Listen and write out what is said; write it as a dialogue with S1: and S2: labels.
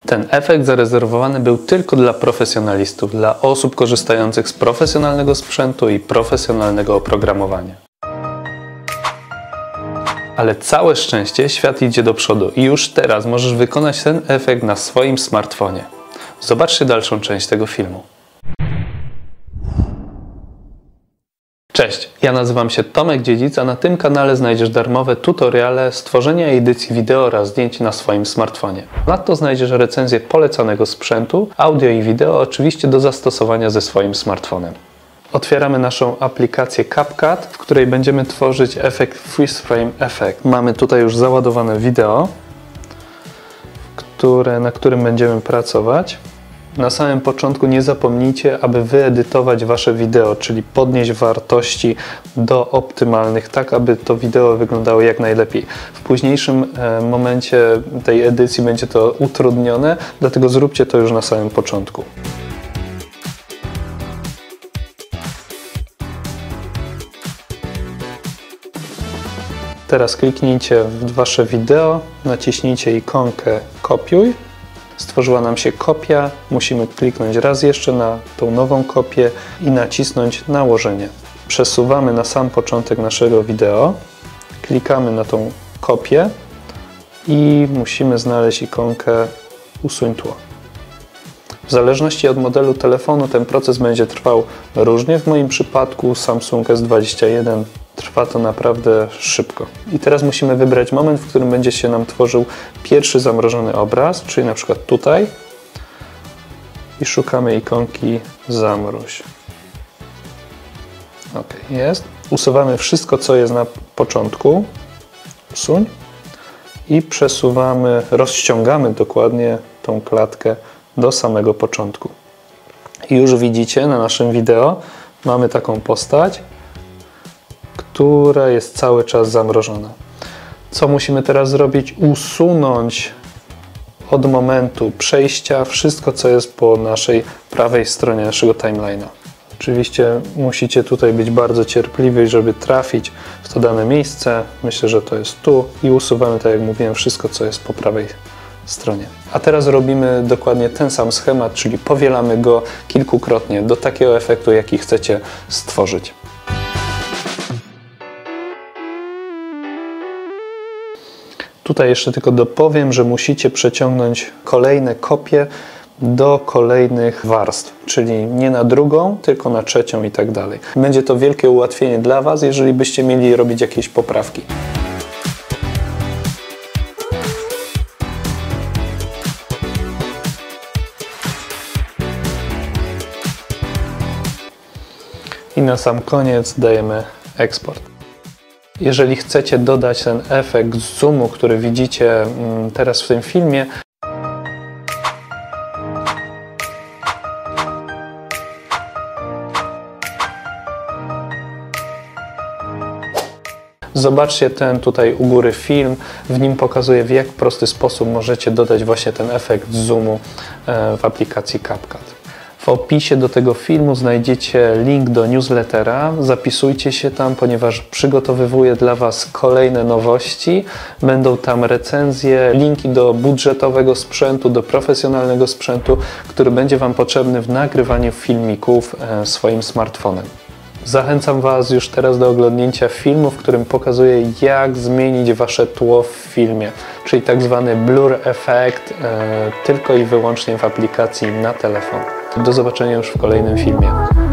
S1: Ten efekt zarezerwowany był tylko dla profesjonalistów, dla osób korzystających z profesjonalnego sprzętu i profesjonalnego oprogramowania. Ale całe szczęście świat idzie do przodu i już teraz możesz wykonać ten efekt na swoim smartfonie. Zobaczcie dalszą część tego filmu. Cześć, ja nazywam się Tomek Dziedzic, a na tym kanale znajdziesz darmowe tutoriale stworzenia i edycji wideo oraz zdjęć na swoim smartfonie. Ponadto znajdziesz recenzję polecanego sprzętu, audio i wideo, oczywiście do zastosowania ze swoim smartfonem. Otwieramy naszą aplikację CapCut, w której będziemy tworzyć efekt Freeze Frame Effect. Mamy tutaj już załadowane wideo, na którym będziemy pracować. Na samym początku nie zapomnijcie, aby wyedytować wasze wideo, czyli podnieść wartości do optymalnych, tak aby to wideo wyglądało jak najlepiej. W późniejszym momencie tej edycji będzie to utrudnione, dlatego zróbcie to już na samym początku. Teraz kliknijcie w wasze wideo, naciśnijcie ikonkę kopiuj. Stworzyła nam się kopia, musimy kliknąć raz jeszcze na tą nową kopię i nacisnąć nałożenie. Przesuwamy na sam początek naszego wideo, klikamy na tą kopię i musimy znaleźć ikonkę usuń tło. W zależności od modelu telefonu ten proces będzie trwał różnie. W moim przypadku Samsung S21 trwa to naprawdę szybko. I teraz musimy wybrać moment, w którym będzie się nam tworzył pierwszy zamrożony obraz, czyli na przykład tutaj. I szukamy ikonki zamróż. OK, jest. Usuwamy wszystko, co jest na początku. Usuń. I przesuwamy, rozciągamy dokładnie tą klatkę do samego początku. I już widzicie na naszym wideo mamy taką postać, która jest cały czas zamrożona. Co musimy teraz zrobić? Usunąć od momentu przejścia wszystko, co jest po naszej prawej stronie naszego timeline'a. Oczywiście musicie tutaj być bardzo cierpliwi, żeby trafić w to dane miejsce. Myślę, że to jest tu i usuwamy, tak jak mówiłem, wszystko, co jest po prawej stronie. A teraz robimy dokładnie ten sam schemat, czyli powielamy go kilkukrotnie do takiego efektu, jaki chcecie stworzyć. Tutaj jeszcze tylko dopowiem, że musicie przeciągnąć kolejne kopie do kolejnych warstw, czyli nie na drugą, tylko na trzecią i tak dalej. Będzie to wielkie ułatwienie dla Was, jeżeli byście mieli robić jakieś poprawki. I na sam koniec dajemy eksport. Jeżeli chcecie dodać ten efekt zoomu, który widzicie teraz w tym filmie, zobaczcie ten tutaj u góry film, w nim pokazuję, w jak prosty sposób możecie dodać właśnie ten efekt zoomu w aplikacji CapCut. W opisie do tego filmu znajdziecie link do newslettera. Zapisujcie się tam, ponieważ przygotowywuję dla Was kolejne nowości. Będą tam recenzje, linki do budżetowego sprzętu, do profesjonalnego sprzętu, który będzie Wam potrzebny w nagrywaniu filmików swoim smartfonem. Zachęcam Was już teraz do oglądnięcia filmu, w którym pokazuję, jak zmienić Wasze tło w filmie, czyli tak zwany blur effect, tylko i wyłącznie w aplikacji na telefon. Do zobaczenia już w kolejnym filmie.